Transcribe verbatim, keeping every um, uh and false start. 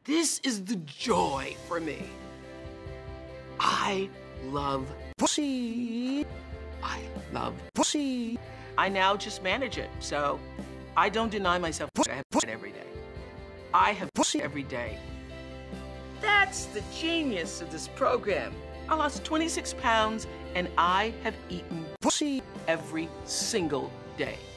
This is the joy for me. I love pussy. I love pussy. I now just manage it, so I don't deny myself pussy. I have pussy every day. I have pussy every day. That's the genius of this program. I lost twenty-six pounds and I have eaten pussy every single day.